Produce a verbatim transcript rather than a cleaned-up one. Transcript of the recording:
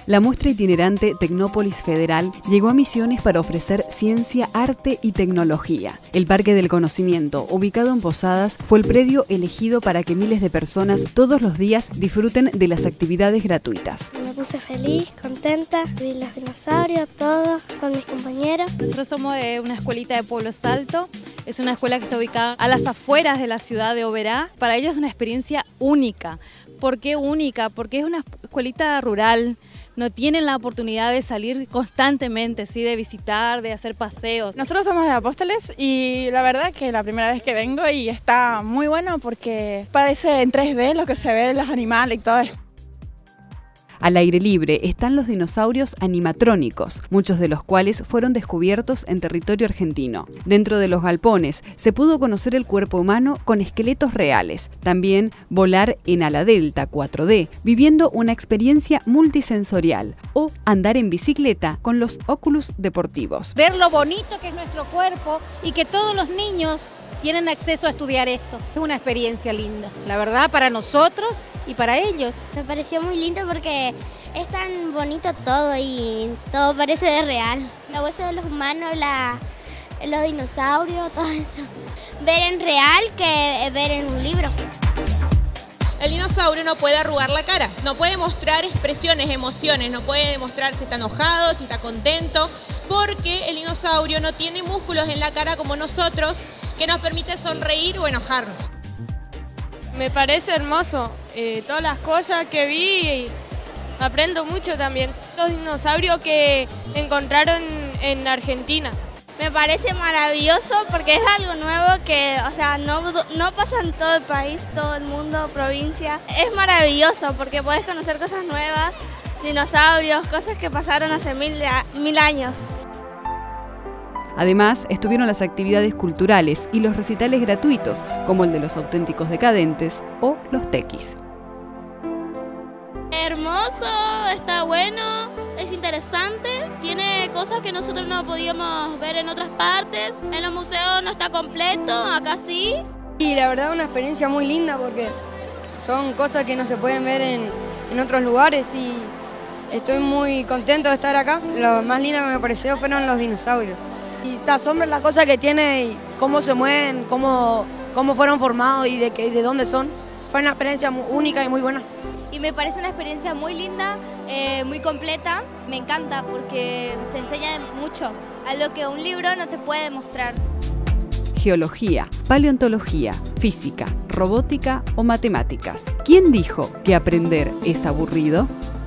La muestra itinerante Tecnópolis Federal llegó a Misiones para ofrecer ciencia, arte y tecnología. El Parque del Conocimiento, ubicado en Posadas, fue el predio elegido para que miles de personas todos los días disfruten de las actividades gratuitas. Me puse feliz, contenta, vi los dinosaurios, todo, con mis compañeros. Nosotros somos de una escuelita de Pueblo Salto. Es una escuela que está ubicada a las afueras de la ciudad de Oberá. Para ellos es una experiencia única. ¿Por qué única? Porque es una escuelita rural. No tienen la oportunidad de salir constantemente, ¿sí? De visitar, de hacer paseos. Nosotros somos de Apóstoles y la verdad que la primera vez que vengo y está muy bueno porque parece en tres D lo que se ve, los animales y todo eso. Al aire libre están los dinosaurios animatrónicos, muchos de los cuales fueron descubiertos en territorio argentino. Dentro de los galpones se pudo conocer el cuerpo humano con esqueletos reales, también volar en ala delta cuatro D, viviendo una experiencia multisensorial, o andar en bicicleta con los Oculus deportivos. Ver lo bonito que es nuestro cuerpo y que todos los niños tienen acceso a estudiar esto. Es una experiencia linda, la verdad, para nosotros y para ellos. Me pareció muy lindo porque es tan bonito todo y todo parece de real. Los huesos de los humanos, la, los dinosaurios, todo eso. Ver en real que ver en un libro. El dinosaurio no puede arrugar la cara, no puede mostrar expresiones, emociones, no puede demostrar si está enojado, si está contento, porque el dinosaurio no tiene músculos en la cara como nosotros, que nos permite sonreír o enojarnos. Me parece hermoso, eh, todas las cosas que vi, y aprendo mucho también. Los dinosaurios que encontraron en Argentina. Me parece maravilloso porque es algo nuevo que, o sea, no, no pasa en todo el país, todo el mundo, provincia. Es maravilloso porque podés conocer cosas nuevas, dinosaurios, cosas que pasaron hace mil, mil años. Además, estuvieron las actividades culturales y los recitales gratuitos, como el de los Auténticos Decadentes o los Tequis. Hermoso, está bueno, es interesante, tiene cosas que nosotros no podíamos ver en otras partes. En los museos no está completo, acá sí. Y la verdad una experiencia muy linda porque son cosas que no se pueden ver en, en otros lugares y estoy muy contento de estar acá. Lo más lindo que me pareció fueron los dinosaurios. Y te asombra las cosas que tiene y cómo se mueven, cómo, cómo fueron formados y de, qué, de dónde son. Fue una experiencia única y muy buena. Y me parece una experiencia muy linda, eh, muy completa. Me encanta porque te enseña mucho, algo que un libro no te puede mostrar. Geología, paleontología, física, robótica o matemáticas. ¿Quién dijo que aprender es aburrido?